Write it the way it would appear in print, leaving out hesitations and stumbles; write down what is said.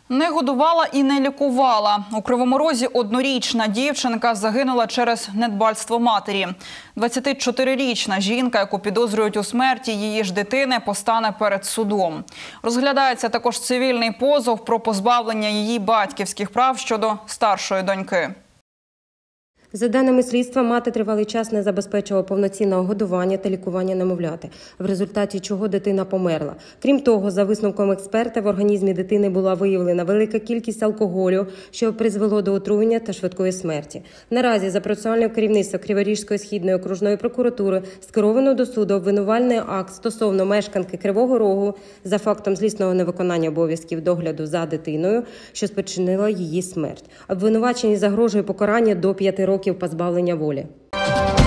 Не годувала і не лікувала. У Кривому Розі однорічна дівчинка загинула через недбальство матері. 24-річна жінка, яку підозрюють у смерті її ж дитини, постане перед судом. Розглядається також цивільний позов про позбавлення її батьківських прав щодо старшої доньки. За даними слідства, мати тривалий час не забезпечувала повноцінного годування та лікування немовляти, в результаті чого дитина померла. Крім того, за висновком експерта, в організмі дитини була виявлена велика кількість алкоголю, що призвело до отруєння та швидкої смерті. Наразі за процесуальним керівництвом Криворізької східної окружної прокуратури скеровано до суду обвинувальний акт стосовно мешканки Кривого Рогу за фактом злісного невиконання обов'язків догляду за дитиною, що спричинила її смерть. Обвинуваченій загрожує покарання до 5 років позбавлення волі.